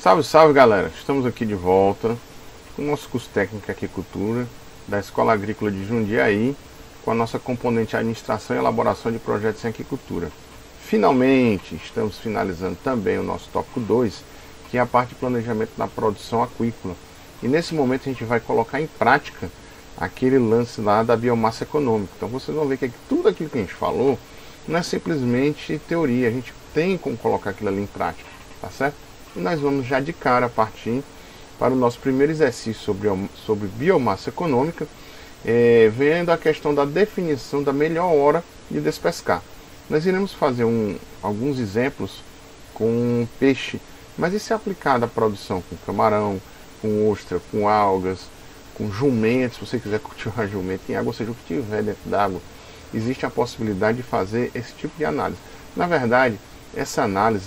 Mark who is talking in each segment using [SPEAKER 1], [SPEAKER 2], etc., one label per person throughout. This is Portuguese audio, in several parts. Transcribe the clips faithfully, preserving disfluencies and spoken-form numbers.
[SPEAKER 1] Salve, salve galera! Estamos aqui de volta com o nosso curso técnico em aquicultura da Escola Agrícola de Jundiaí, com a nossa componente Administração e Elaboração de Projetos em Aquicultura. Finalmente, estamos finalizando também o nosso tópico dois, que é a parte de planejamento da produção aquícola. E nesse momento a gente vai colocar em prática aquele lance lá da biomassa econômica. Então vocês vão ver que tudo aquilo que a gente falou não é simplesmente teoria, a gente tem como colocar aquilo ali em prática, tá certo? E nós vamos já de cara partir para o nosso primeiro exercício sobre, sobre biomassa econômica, é, vendo a questão da definição da melhor hora de despescar. Nós iremos fazer um, alguns exemplos com peixe, mas isso é aplicado à produção com camarão, com ostra, com algas, com jumento. Se você quiser cultivar jumento em água, ou seja, o que tiver dentro d'água, existe a possibilidade de fazer esse tipo de análise. Na verdade, essa análise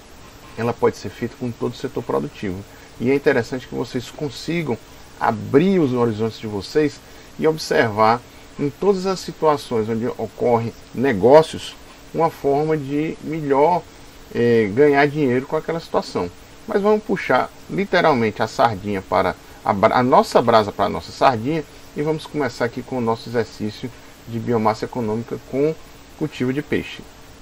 [SPEAKER 1] ela pode ser feita com todo o setor produtivo. E é interessante que vocês consigam abrir os horizontes de vocês e observar em todas as situações onde ocorrem negócios uma forma de melhor eh, ganhar dinheiro com aquela situação. Mas vamos puxar literalmente a sardinha para a, a nossa brasa para a nossa sardinha e vamos começar aqui com o nosso exercício de biomassa econômica com cultivo de peixe.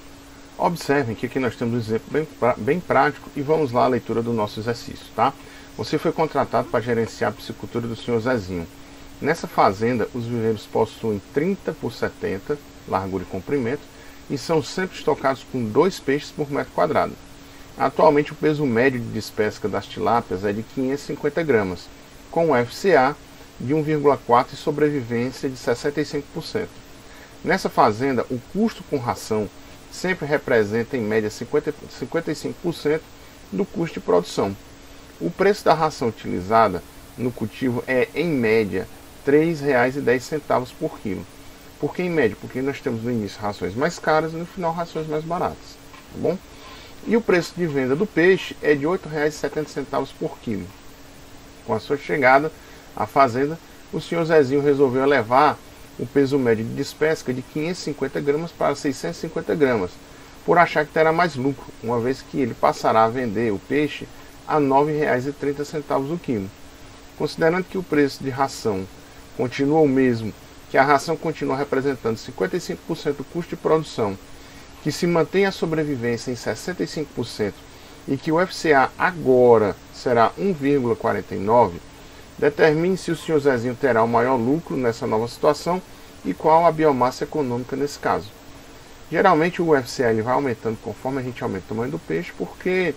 [SPEAKER 1] Observem que aqui nós temos um exemplo bem, bem prático e vamos lá à leitura do nosso exercício, tá? Você foi contratado para gerenciar a piscicultura do senhor Zezinho. Nessa fazenda, os viveiros possuem trinta por setenta, largura e comprimento, e são sempre estocados com dois peixes por metro quadrado. Atualmente, o peso médio de despesca das tilápias é de quinhentos e cinquenta gramas, com um F C A de um vírgula quatro e sobrevivência de sessenta e cinco por cento. Nessa fazenda, o custo com ração sempre representa em média cinquenta, cinquenta e cinco por cento do custo de produção. O preço da ração utilizada no cultivo é, em média, três reais e dez centavos por quilo. Por que em média? Porque nós temos no início rações mais caras e no final rações mais baratas. Tá bom? E o preço de venda do peixe é de oito reais e setenta centavos por quilo. Com a sua chegada à fazenda, o senhor Zezinho resolveu elevar o peso médio de despesca de quinhentos e cinquenta gramas para seiscentos e cinquenta gramas, por achar que terá mais lucro, uma vez que ele passará a vender o peixe a nove reais e trinta centavos o quilo. Considerando que o preço de ração continua o mesmo, que a ração continua representando cinquenta e cinco por cento do custo de produção, que se mantém a sobrevivência em sessenta e cinco por cento e que o F C A agora será um vírgula quarenta e nove, determine se o senhor Zezinho terá o maior lucro nessa nova situação e qual a biomassa econômica nesse caso. Geralmente o U F C A ele vai aumentando conforme a gente aumenta o tamanho do peixe, porque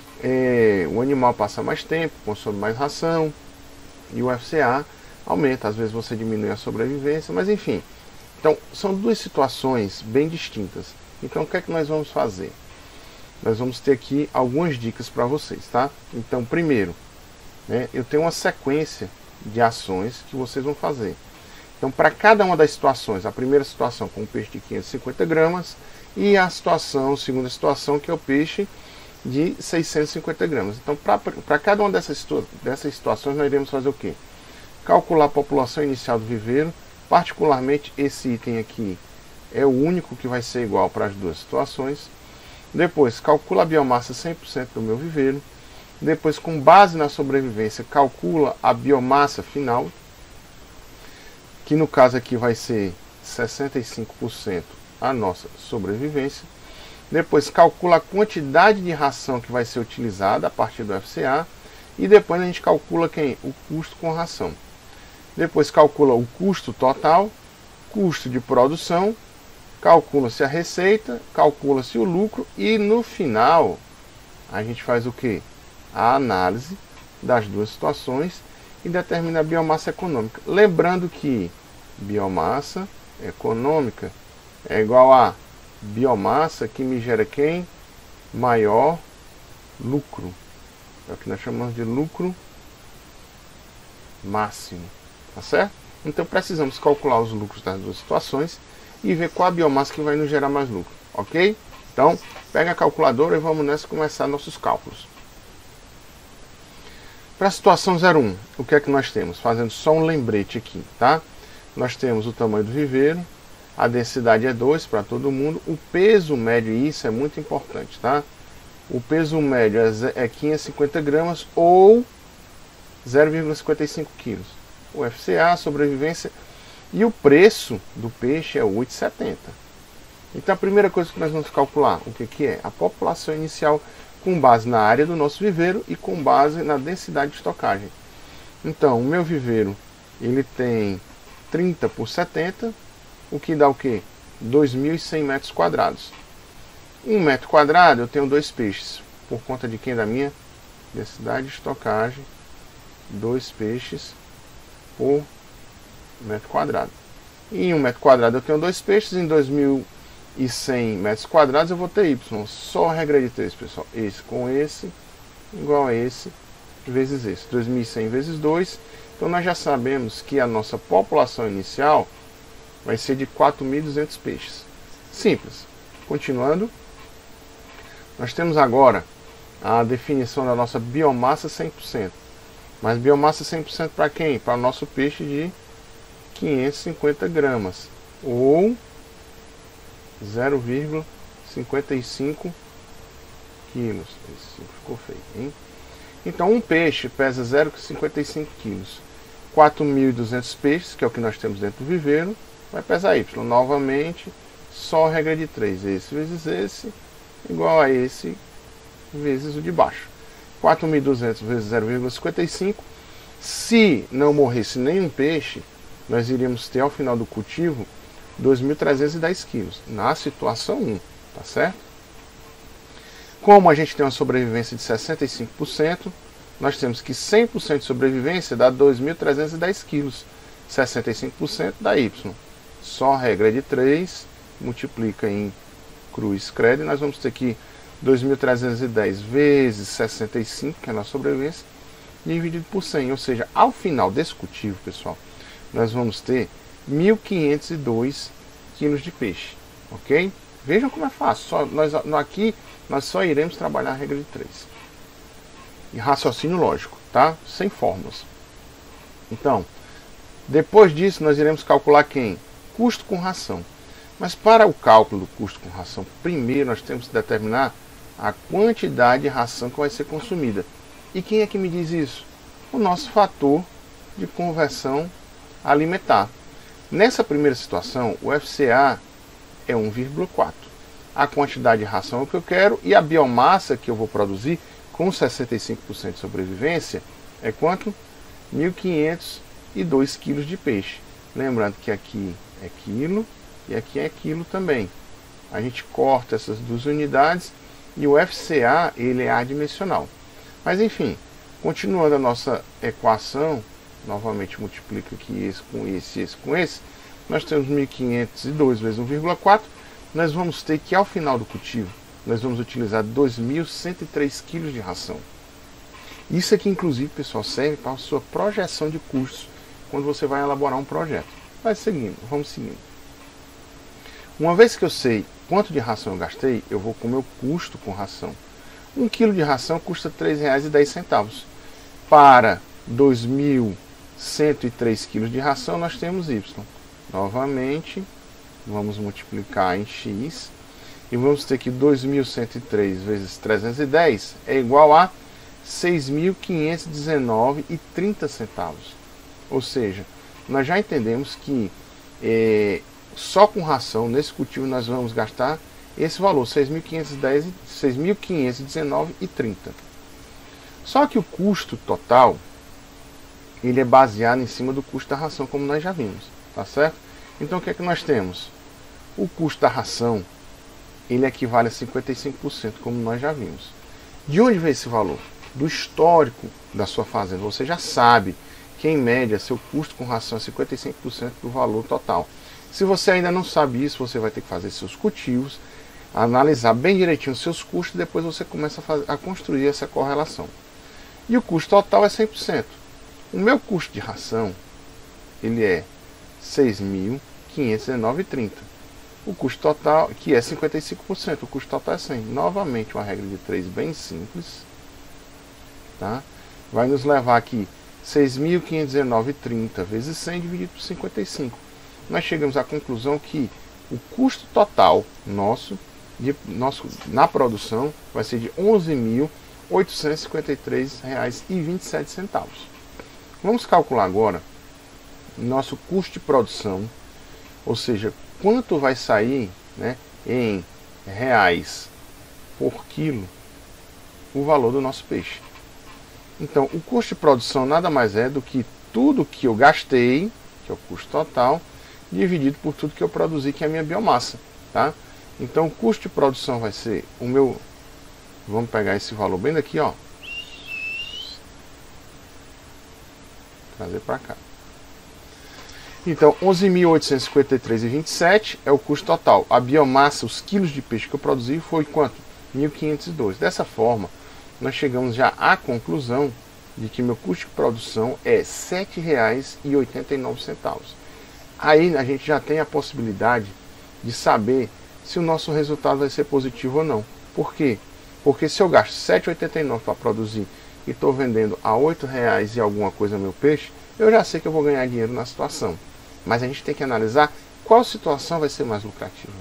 [SPEAKER 1] é, o animal passa mais tempo, consome mais ração e o U F C A aumenta. Às vezes você diminui a sobrevivência, mas enfim. Então são duas situações bem distintas. Então o que é que nós vamos fazer? Nós vamos ter aqui algumas dicas para vocês, tá? Então primeiro, né, eu tenho uma sequência de ações que vocês vão fazer. Então, para cada uma das situações, a primeira situação com o peixe de quinhentos e cinquenta gramas e a situação, a segunda situação, que é o peixe de seiscentos e cinquenta gramas. Então, para cada uma dessas, dessas situações, nós iremos fazer o quê? Calcular a população inicial do viveiro. Particularmente, esse item aqui é o único que vai ser igual para as duas situações. Depois, calcula a biomassa cem por cento do meu viveiro. Depois, com base na sobrevivência, calcula a biomassa final, que no caso aqui vai ser sessenta e cinco por cento a nossa sobrevivência. Depois, calcula a quantidade de ração que vai ser utilizada a partir do F C A. E depois a gente calcula quem? O custo com ração. Depois calcula o custo total, custo de produção, calcula-se a receita, calcula-se o lucro e no final a gente faz o que? A análise das duas situações e determina a biomassa econômica. Lembrando que biomassa econômica é igual a biomassa que me gera quem? Maior lucro. É o que nós chamamos de lucro máximo. Tá certo? Então precisamos calcular os lucros das duas situações e ver qual a biomassa que vai nos gerar mais lucro. Ok? Então, pega a calculadora e vamos nessa começar nossos cálculos. Para a situação zero um, o que é que nós temos? Fazendo só um lembrete aqui, tá? Nós temos o tamanho do viveiro, a densidade é dois para todo mundo, o peso médio, e isso é muito importante, tá? o peso médio é quinhentos e cinquenta gramas ou zero vírgula cinquenta e cinco quilos. O F C A, sobrevivência, e o preço do peixe é oito reais e setenta centavos. Então a primeira coisa que nós vamos calcular, o que, que é? A população inicial com base na área do nosso viveiro e com base na densidade de estocagem. Então o meu viveiro ele tem trinta por setenta, o que dá o quê? dois mil e cem metros quadrados. Um metro quadrado eu tenho dois peixes, por conta de quem? Da minha densidade de estocagem, dois peixes por metro quadrado. Em um metro quadrado eu tenho dois peixes, em dois mil e cem metros quadrados eu vou ter Y. Só regra de três, pessoal. Esse com esse, igual a esse, vezes esse. dois mil e cem vezes dois. Então nós já sabemos que a nossa população inicial vai ser de quatro mil e duzentos peixes. Simples. Continuando. Nós temos agora a definição da nossa biomassa cem por cento. Mas biomassa cem por cento para quem? Para o nosso peixe de quinhentos e cinquenta gramas. Ou zero vírgula cinquenta e cinco quilos. Esse ficou feio, hein? Então um peixe pesa zero vírgula cinquenta e cinco quilos. quatro mil e duzentos peixes, que é o que nós temos dentro do viveiro, vai pesar Y. Novamente, só regra de três. Esse vezes esse, igual a esse vezes o de baixo. quatro mil e duzentos vezes zero vírgula cinquenta e cinco. Se não morresse nenhum peixe, nós iríamos ter ao final do cultivo dois mil trezentos e dez quilos, na situação um, tá certo? Como a gente tem uma sobrevivência de sessenta e cinco por cento, nós temos que cem por cento de sobrevivência dá dois mil trezentos e dez quilos, sessenta e cinco por cento dá Y. Só regra de três, multiplica em cruz credo, e nós vamos ter aqui dois mil trezentos e dez vezes sessenta e cinco, que é a nossa sobrevivência, dividido por cem, ou seja, ao final desse cultivo, pessoal, nós vamos ter mil quinhentos e dois quilos de peixe, ok? Vejam como é fácil, só, nós, aqui nós só iremos trabalhar a regra de três. E raciocínio lógico, tá? Sem fórmulas. Então, depois disso nós iremos calcular quem? Custo com ração. Mas para o cálculo do custo com ração, primeiro nós temos que determinar a quantidade de ração que vai ser consumida. E quem é que me diz isso? O nosso fator de conversão alimentar. Nessa primeira situação, o F C A é um vírgula quatro. A quantidade de ração é o que eu quero e a biomassa que eu vou produzir com sessenta e cinco por cento de sobrevivência é quanto? mil quinhentos e dois quilos de peixe. Lembrando que aqui é quilo e aqui é quilo também. A gente corta essas duas unidades e o F C A ele é adimensional. Mas enfim, continuando a nossa equação, novamente multiplica aqui esse com esse e esse com esse, nós temos mil quinhentos e dois vezes um vírgula quatro, nós vamos ter que ao final do cultivo, nós vamos utilizar dois mil cento e três quilos de ração. Isso aqui inclusive, pessoal, serve para a sua projeção de custos, quando você vai elaborar um projeto. Vai seguindo, vamos seguindo. Uma vez que eu sei quanto de ração eu gastei, eu vou com o meu custo com ração. Um quilo de ração custa três reais e dez centavos. Para dois mil cento e três quilos de ração, nós temos Y. Novamente, vamos multiplicar em X. E vamos ter que dois mil cento e três vezes trezentos e dez é igual a seis mil quinhentos e dezenove reais e trinta centavos. Ou seja, nós já entendemos que é, só com ração, nesse cultivo, nós vamos gastar esse valor, seis mil quinhentos e dezenove reais e trinta centavos. Só que o custo total, ele é baseado em cima do custo da ração, como nós já vimos, tá certo? Então o que é que nós temos? O custo da ração, ele equivale a cinquenta e cinco por cento, como nós já vimos. De onde vem esse valor? Do histórico da sua fazenda. Você já sabe que em média seu custo com ração é cinquenta e cinco por cento do valor total. Se você ainda não sabe isso, você vai ter que fazer seus cultivos, analisar bem direitinho os seus custos, e depois você começa a, fazer, a construir essa correlação. E o custo total é cem por cento. O meu custo de ração, ele é seis mil quinhentos e dezenove reais e trinta centavos. O custo total, que é cinquenta e cinco por cento, o custo total é cem. Novamente, uma regra de três bem simples. Tá? Vai nos levar aqui seis mil quinhentos e dezenove reais e trinta vezes cem dividido por cinquenta e cinco. Nós chegamos à conclusão que o custo total nosso de nosso, na produção vai ser de onze mil oitocentos e cinquenta e três reais e vinte e sete centavos. Vamos calcular agora nosso custo de produção, ou seja, quanto vai sair, né, em reais por quilo o valor do nosso peixe. Então, o custo de produção nada mais é do que tudo que eu gastei, que é o custo total, dividido por tudo que eu produzi, que é a minha biomassa, tá? Então, o custo de produção vai ser o meu... Vamos pegar esse valor bem daqui, ó. Trazer para cá. Então, onze mil oitocentos e cinquenta e três reais e vinte e sete centavos é o custo total. A biomassa, os quilos de peixe que eu produzi, foi quanto? mil quinhentos e dois. Dessa forma, nós chegamos já à conclusão de que meu custo de produção é sete reais e oitenta e nove centavos. Aí a gente já tem a possibilidade de saber se o nosso resultado vai ser positivo ou não. Por quê? Porque se eu gasto sete reais e oitenta e nove centavos para produzir e estou vendendo a oito reais e alguma coisa meu peixe, eu já sei que eu vou ganhar dinheiro na situação. Mas a gente tem que analisar qual situação vai ser mais lucrativa.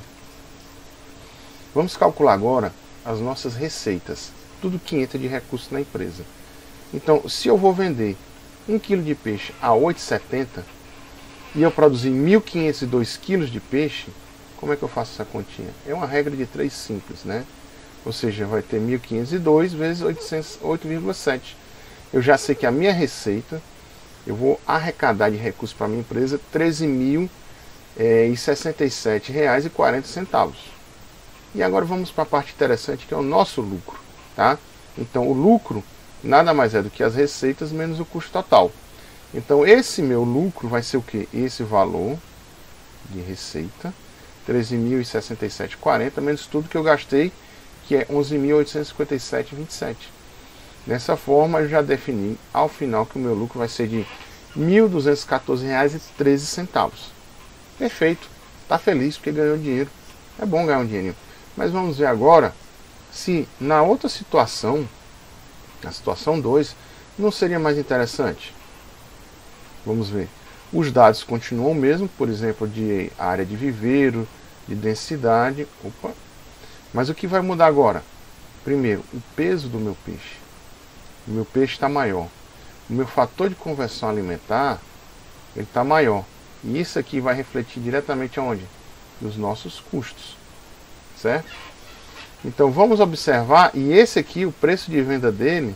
[SPEAKER 1] Vamos calcular agora as nossas receitas. Tudo que entra de recursos na empresa. Então, se eu vou vender um quilo de peixe a oito reais e setenta centavos e eu produzir mil quinhentos e dois quilos de peixe, como é que eu faço essa continha? É uma regra de três simples, né? Ou seja, vai ter mil quinhentos e dois vezes oito vírgula sete. Eu já sei que a minha receita, eu vou arrecadar de recursos para a minha empresa treze mil e sessenta e sete reais e quarenta centavos. E agora vamos para a parte interessante, que é o nosso lucro, tá? Então, o lucro nada mais é do que as receitas menos o custo total. Então, esse meu lucro vai ser o que? Esse valor de receita, treze mil e sessenta e sete reais e quarenta centavos, menos tudo que eu gastei, que é onze mil oitocentos e cinquenta e sete reais e vinte e sete centavos. Dessa forma, eu já defini ao final que o meu lucro vai ser de mil duzentos e quatorze reais e treze centavos. Perfeito. Está feliz porque ganhou dinheiro. É bom ganhar um dinheirinho. Mas vamos ver agora se na outra situação, na situação dois, não seria mais interessante. Vamos ver. Os dados continuam o mesmo, por exemplo, de área de viveiro, de densidade. Opa. Mas o que vai mudar agora? Primeiro, o peso do meu peixe. O meu peixe está maior. O meu fator de conversão alimentar ele está maior. E isso aqui vai refletir diretamente aonde? Nos nossos custos. Certo? Então vamos observar, e esse aqui, o preço de venda dele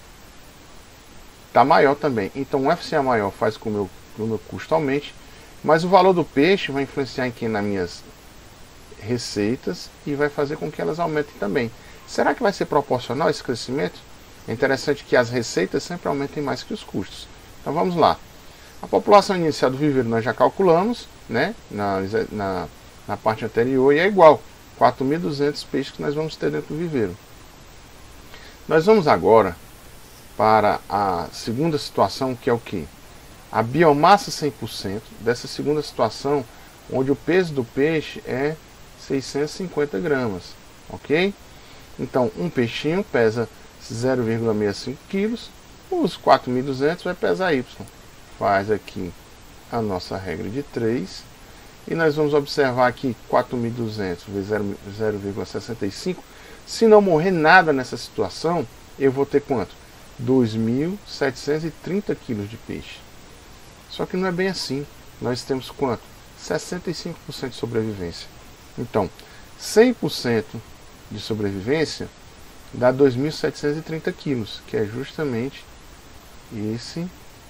[SPEAKER 1] está maior também. Então o F C A maior faz com que o meu, o meu custo aumente, mas o valor do peixe vai influenciar em quem? Nas minhas receitas e vai fazer com que elas aumentem também. Será que vai ser proporcional esse crescimento? É interessante que as receitas sempre aumentem mais que os custos. Então vamos lá. A população inicial do viveiro nós já calculamos, né, na, na, na parte anterior, e é igual. quatro mil e duzentos peixes que nós vamos ter dentro do viveiro. Nós vamos agora para a segunda situação, que é o que? A biomassa cem por cento dessa segunda situação, onde o peso do peixe é seiscentos e cinquenta gramas. Ok? Então, um peixinho pesa zero vírgula sessenta e cinco quilos, os quatro mil e duzentos vai pesar Y. Faz aqui a nossa regra de três. E nós vamos observar aqui quatro mil e duzentos vezes zero vírgula sessenta e cinco. Se não morrer nada nessa situação, eu vou ter quanto? dois mil setecentos e trinta quilos de peixe. Só que não é bem assim. Nós temos quanto? sessenta e cinco por cento de sobrevivência. Então, cem por cento de sobrevivência dá dois mil setecentos e trinta quilos, que é justamente esse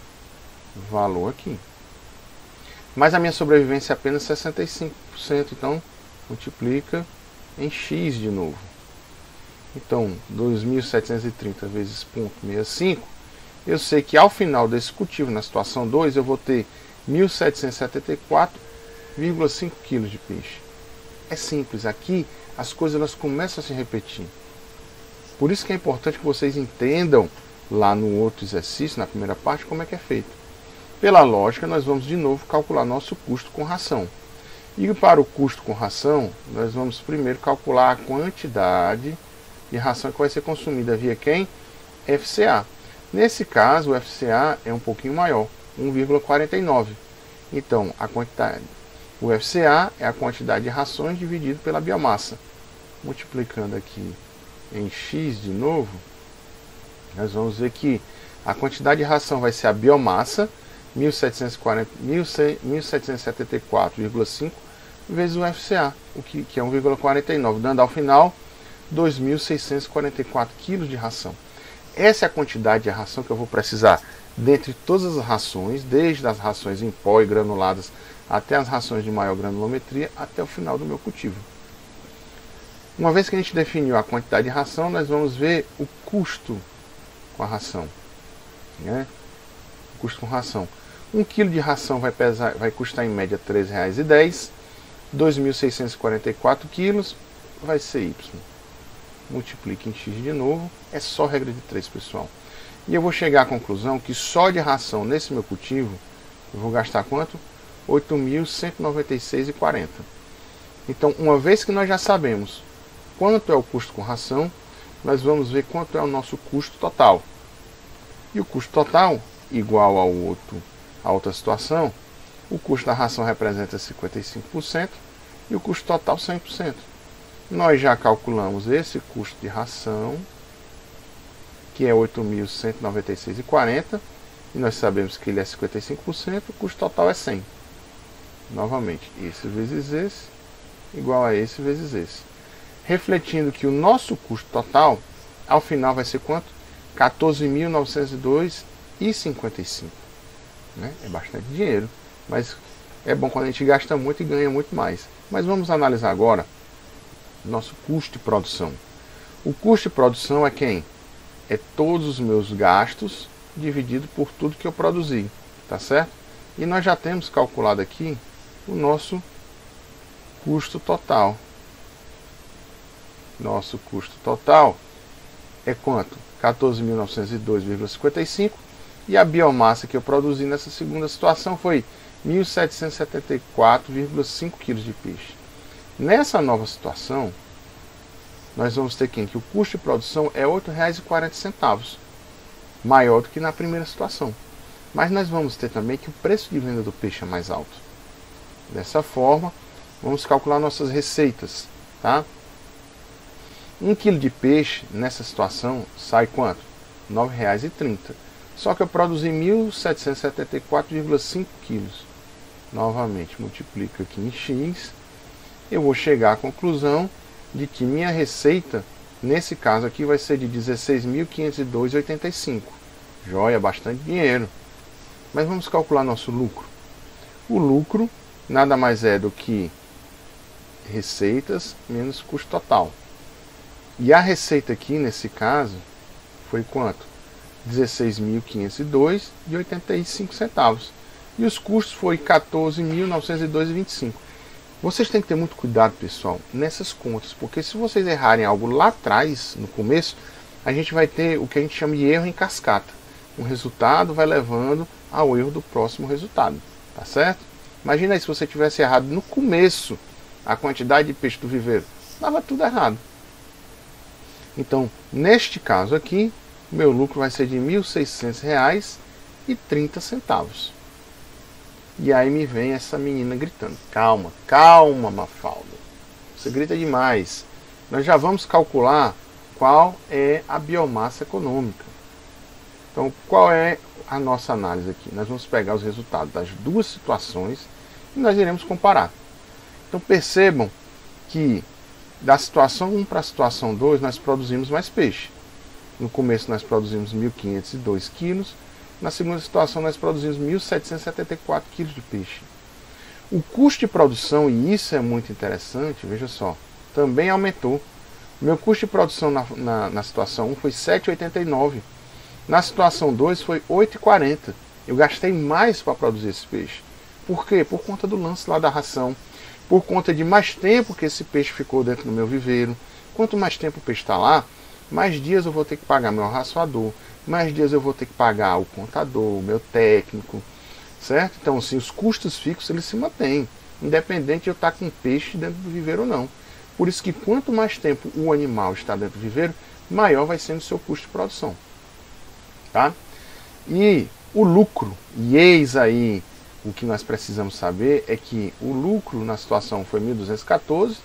[SPEAKER 1] valor aqui. Mas a minha sobrevivência é apenas sessenta e cinco por cento, então multiplica em X de novo. Então, dois mil setecentos e trinta vezes zero vírgula sessenta e cinco, eu sei que ao final desse cultivo, na situação dois, eu vou ter mil setecentos e setenta e quatro vírgula cinco quilos de peixe. É simples, aqui as coisas elas começam a se repetir. Por isso que é importante que vocês entendam lá no outro exercício, na primeira parte, como é que é feito. Pela lógica, nós vamos de novo calcular nosso custo com ração. E para o custo com ração, nós vamos primeiro calcular a quantidade de ração que vai ser consumida via quem? F C A. Nesse caso, o F C A é um pouquinho maior, um vírgula quarenta e nove. Então, a quantidade, o F C A é a quantidade de rações dividido pela biomassa. multiplicando aqui em x de novo, nós vamos ver que a quantidade de ração vai ser a biomassa, mil setecentos e setenta e quatro vírgula cinco, vezes o F C A, o que, que é um vírgula quarenta e nove, dando ao final dois mil seiscentos e quarenta e quatro quilos de ração. Essa é a quantidade de ração que eu vou precisar dentre todas as rações, desde as rações em pó e granuladas até as rações de maior granulometria, até o final do meu cultivo. Uma vez que a gente definiu a quantidade de ração, nós vamos ver o custo com a ração, né? O custo com ração. um quilo de ração vai, pesar, vai custar em média treze reais e dez centavos, dois mil seiscentos e quarenta e quatro quilos vai ser Y. Multiplique em X de novo, é só regra de três, pessoal. E eu vou chegar à conclusão que só de ração nesse meu cultivo, eu vou gastar quanto? oito mil cento e noventa e seis reais e quarenta centavos. Então, uma vez que nós já sabemos quanto é o custo com ração, nós vamos ver quanto é o nosso custo total. E o custo total, igual ao outro, a outra situação, o custo da ração representa cinquenta e cinco por cento e o custo total cem por cento. Nós já calculamos esse custo de ração, que é oito mil cento e noventa e seis reais e quarenta centavos, e nós sabemos que ele é cinquenta e cinco por cento, o custo total é cem. Novamente, esse vezes esse, igual a esse vezes esse. Refletindo que o nosso custo total, ao final vai ser quanto? quatorze mil novecentos e dois reais e cinquenta e cinco centavos. Né? É bastante dinheiro, mas é bom quando a gente gasta muito e ganha muito mais. Mas vamos analisar agora nosso custo de produção. O custo de produção é quem? É todos os meus gastos dividido por tudo que eu produzi, tá certo? E nós já temos calculado aqui o nosso custo total. Nosso custo total é quanto? quatorze mil novecentos e dois vírgula cinquenta e cinco, e a biomassa que eu produzi nessa segunda situação foi mil setecentos e setenta e quatro vírgula cinco quilos de peixe. Nessa nova situação, nós vamos ter quem? Que o custo de produção é oito reais e quarenta centavos, maior do que na primeira situação. Mas nós vamos ter também que o preço de venda do peixe é mais alto. Dessa forma, vamos calcular nossas receitas, tá? um quilo de peixe, nessa situação, sai quanto? nove reais e trinta centavos. Só que eu produzi mil setecentos e setenta e quatro vírgula cinco quilos. Novamente, multiplico aqui em X. Eu vou chegar à conclusão de que minha receita, nesse caso aqui, vai ser de dezesseis mil quinhentos e dois vírgula oitenta e cinco. Joia, bastante dinheiro. Mas vamos calcular nosso lucro. O lucro nada mais é do que receitas menos custo total. E a receita aqui, nesse caso, foi quanto? dezesseis mil quinhentos e dois vírgula oitenta e cinco centavos. E os custos foi quatorze mil novecentos e dois vírgula vinte e cinco. Vocês têm que ter muito cuidado, pessoal, nessas contas, porque se vocês errarem algo lá atrás, no começo, a gente vai ter o que a gente chama de erro em cascata. Um resultado vai levando ao erro do próximo resultado, tá certo? Imagina aí se você tivesse errado no começo a quantidade de peixe do viveiro, dava tudo errado. Então, neste caso aqui, meu lucro vai ser de mil e seiscentos reais e trinta centavos. E aí me vem essa menina gritando: calma, calma, Mafalda, você grita demais. Nós já vamos calcular qual é a biomassa econômica. Então, qual é a nossa análise aqui? Nós vamos pegar os resultados das duas situações e nós iremos comparar. Então, percebam que da situação um para a situação dois, nós produzimos mais peixe. No começo nós produzimos mil quinhentos e dois quilos, na segunda situação nós produzimos mil setecentos e setenta e quatro quilos de peixe. O custo de produção, e isso é muito interessante, veja só, também aumentou. O meu custo de produção na, na, na situação um foi sete reais e oitenta e nove centavos, na situação dois foi oito reais e quarenta centavos. Eu gastei mais para produzir esse peixe. Por quê? Por conta do lance lá da ração, por conta de mais tempo que esse peixe ficou dentro do meu viveiro. Quanto mais tempo o peixe está lá, mais dias eu vou ter que pagar meu raçoador, mais dias eu vou ter que pagar o contador, o meu técnico, certo? Então, assim, os custos fixos eles se mantêm, independente de eu estar com peixe dentro do viveiro ou não. Por isso que quanto mais tempo o animal está dentro do viveiro, maior vai sendo o seu custo de produção. Tá? E o lucro, e eis aí o que nós precisamos saber, é que o lucro na situação foi mil duzentos e quatorze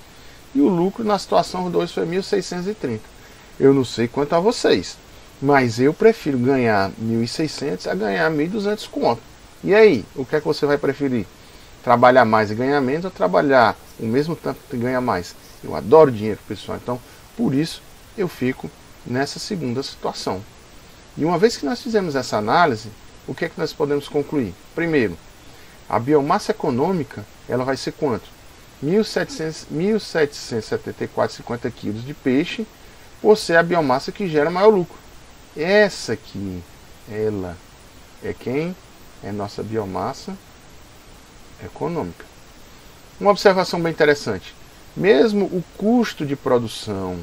[SPEAKER 1] e o lucro na situação dois foi mil seiscentos e trinta. Eu não sei quanto a vocês, mas eu prefiro ganhar mil e seiscentos a ganhar mil e duzentos conto. E aí, o que é que você vai preferir? Trabalhar mais e ganhar menos ou trabalhar o mesmo tanto e ganhar mais? Eu adoro dinheiro, pessoal, então por isso eu fico nessa segunda situação. E uma vez que nós fizemos essa análise, o que é que nós podemos concluir? Primeiro, a biomassa econômica, ela vai ser quanto? mil setecentos, mil setecentos e setenta e quatro vírgula cinquenta quilos de peixe, por ser a biomassa que gera maior lucro. Essa aqui, ela é quem? É nossa biomassa econômica. Uma observação bem interessante. Mesmo o custo de produção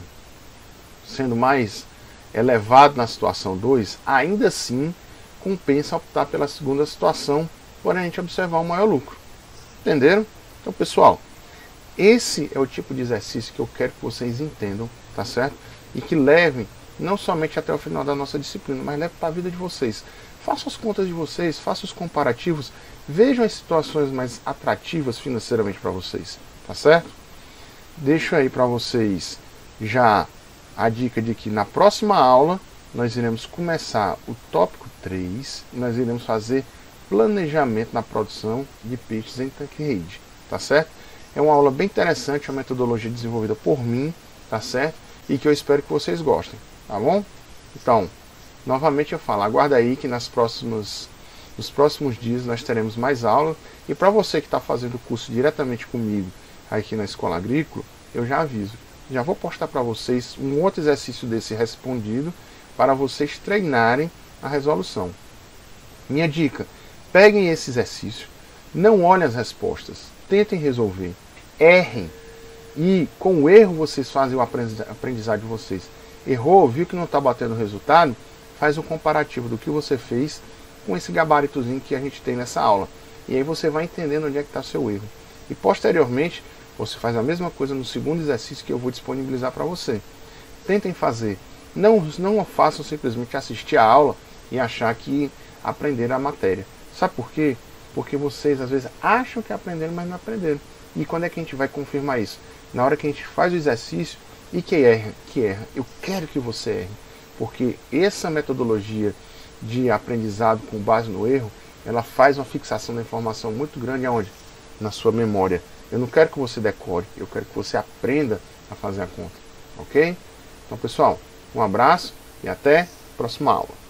[SPEAKER 1] sendo mais elevado na situação dois, ainda assim compensa optar pela segunda situação, porém a gente observar um maior lucro. Entenderam? Então, pessoal, esse é o tipo de exercício que eu quero que vocês entendam, tá certo? E que levem não somente até o final da nossa disciplina, mas levem para a vida de vocês. Façam as contas de vocês, façam os comparativos, vejam as situações mais atrativas financeiramente para vocês, tá certo? Deixo aí para vocês já a dica de que na próxima aula nós iremos começar o tópico três e nós iremos fazer planejamento na produção de peixes em tanque-rede, tá certo? É uma aula bem interessante, uma metodologia desenvolvida por mim, tá certo? E que eu espero que vocês gostem, tá bom? Então, novamente eu falo, aguarda aí que nas próximas, nos próximos dias nós teremos mais aula. E para você que está fazendo o curso diretamente comigo aqui na Escola Agrícola, eu já aviso, já vou postar para vocês um outro exercício desse respondido para vocês treinarem a resolução. Minha dica, peguem esse exercício, não olhem as respostas, tentem resolver, errem, e com o erro vocês fazem o aprendizado de vocês. Errou, viu que não está batendo o resultado, faz um comparativo do que você fez com esse gabaritozinho que a gente tem nessa aula. E aí você vai entendendo onde é que está o seu erro. E posteriormente, você faz a mesma coisa no segundo exercício que eu vou disponibilizar para você. Tentem fazer. Não, não façam simplesmente assistir a aula e achar que aprenderam a matéria. Sabe por quê? Porque vocês às vezes acham que aprenderam, mas não aprenderam. E quando é que a gente vai confirmar isso? Na hora que a gente faz o exercício e que erra, que erra. Eu quero que você erre. Porque essa metodologia de aprendizado com base no erro, ela faz uma fixação da informação muito grande aonde? Na sua memória. Eu não quero que você decore, eu quero que você aprenda a fazer a conta. Ok? Então, pessoal, um abraço e até a próxima aula.